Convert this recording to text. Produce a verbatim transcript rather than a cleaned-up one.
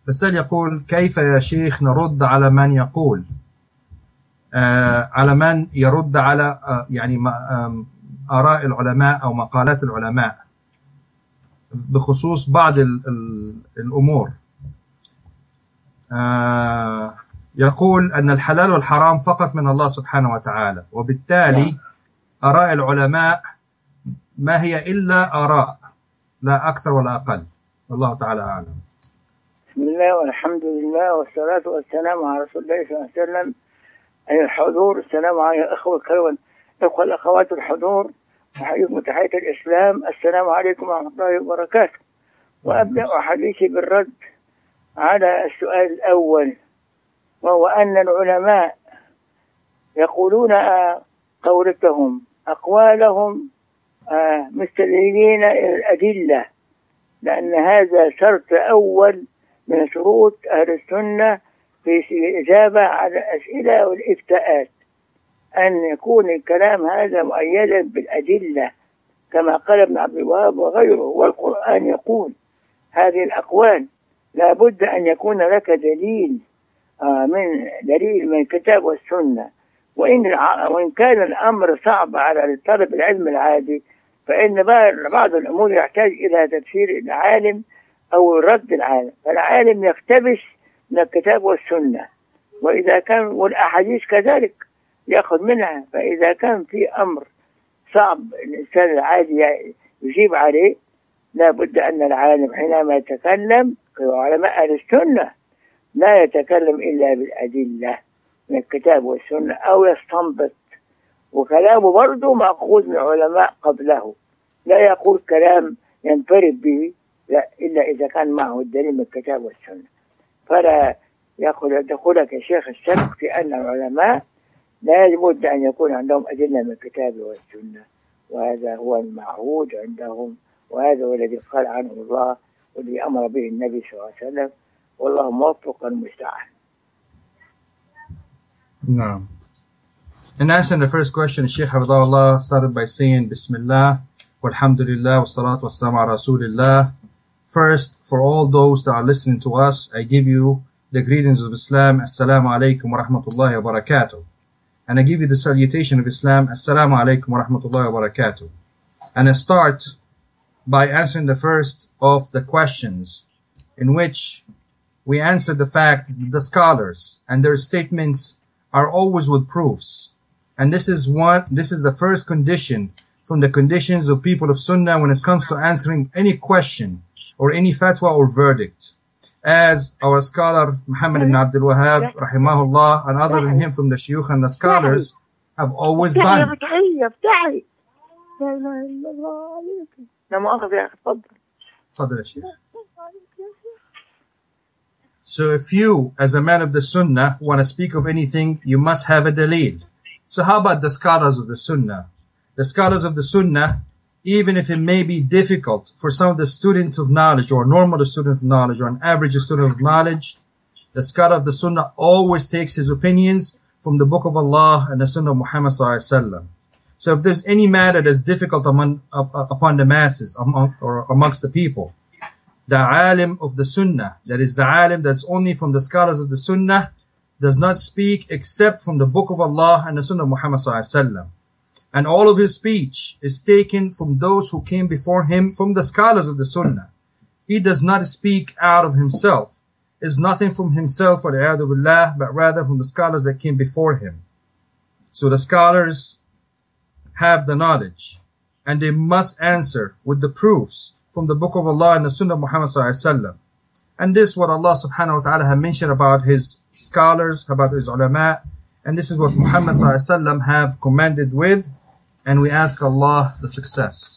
فالسائل يقول: كيف يا شيخ نرد على من يقول آه على من يرد على آه يعني آه آراء العلماء أو مقالات العلماء بخصوص بعض ال ال الأمور؟ آه يقول أن الحلال والحرام فقط من الله سبحانه وتعالى، وبالتالي آراء العلماء ما هي إلا آراء، لا أكثر ولا أقل. والله تعالى أعلم. بسم الله والحمد لله والصلاة والسلام على رسول الله صلى الله عليه وسلم. أيها الحضور، السلام عليكم الأخوة الكرام، الأخوة الأخوات الحضور، أحييكم تحية الإسلام، السلام عليكم ورحمة الله وبركاته. وأبدأ حديثي بالرد على السؤال الأول، وهو أن العلماء يقولون قولتهم أقوالهم مستدلين إلى الأدلة، لأن هذا شرط أول من شروط أهل السنة في الإجابة على الأسئلة والإفتاءات، أن يكون الكلام هذا مؤيدا بالأدلة كما قال ابن عبد الوهاب وغيره. والقرآن يقول هذه الأقوال لا بد أن يكون لك دليل من دليل من الكتاب والسنة. وإن وإن كان الأمر صعب على طالب العلم العادي، فإن بعض الأمور يحتاج إلى تفسير العالم أو رد العالم، فالعالم يقتبس من الكتاب والسنة، وإذا كان والأحاديث كذلك يأخذ منها. فإذا كان في أمر صعب الإنسان العادي يجيب عليه، لا بد أن العالم حينما يتكلم علماء أهل السنة لا يتكلم إلا بالأدلة من الكتاب والسنة أو يستنبط، وكلامه برضه مأخوذ من علماء قبله، لا يقول كلام ينفرد به، لا إلا إذا كان معه الدليل من الكتاب والسنة. فلا يدخلك يا شيخ الشك في أن العلماء لا بد أن يكون عندهم أدلة من الكتاب والسنة، وهذا هو المعهود عندهم، وهذا هو الذي قال عنه الله والذي أمر به النبي صلى الله عليه وسلم، والله موفق المستعان. No. In answering the first question, Shaykh Hasan started by saying Bismillah, walhamdulillah, wassalatu wassalamu ala rasulillah. First, for all those that are listening to us, I give you the greetings of Islam, Assalamu alaikum wa rahmatullahi wa barakatuh. And I give you the salutation of Islam, Assalamu alaikum wa rahmatullahi wa barakatuh. And I start by answering the first of the questions, in which we answer the fact that the scholars and their statements are always with proofs. And this is one, this is the first condition from the conditions of people of Sunnah when it comes to answering any question or any fatwa or verdict. As our scholar Muhammad ibn Abdul Wahhab, rahimahullah, and other than him from the shuyukh and the scholars have always done. So if you, as a man of the Sunnah, want to speak of anything, you must have a dalil. So how about the scholars of the Sunnah? The scholars of the Sunnah, even if it may be difficult for some of the students of knowledge, or normal student of knowledge, or an average student of knowledge, the scholar of the Sunnah always takes his opinions from the Book of Allah and the Sunnah of Muhammad sallallahu alaihi wasallam. So if there's any matter that's difficult among, uh, upon the masses, among, or amongst the people, the alim of the Sunnah, that is the alim that's only from the scholars of the Sunnah, does not speak except from the Book of Allah and the Sunnah of Muhammad sallallahu alaihi wasallam. And all of his speech is taken from those who came before him, from the scholars of the Sunnah. He does not speak out of himself, is nothing from himself, wal'iyadu billah, but rather from the scholars that came before him. So the scholars have the knowledge, and they must answer with the proofs from the Book of Allah and the Sunnah of Muhammad sallallahu alaihi wasallam. And this is what Allah subhanahu wa ta'ala has mentioned about his scholars, about his ulama, and this is what Muhammad sallallahu alaihi wasallam have commanded with, and we ask Allah the success.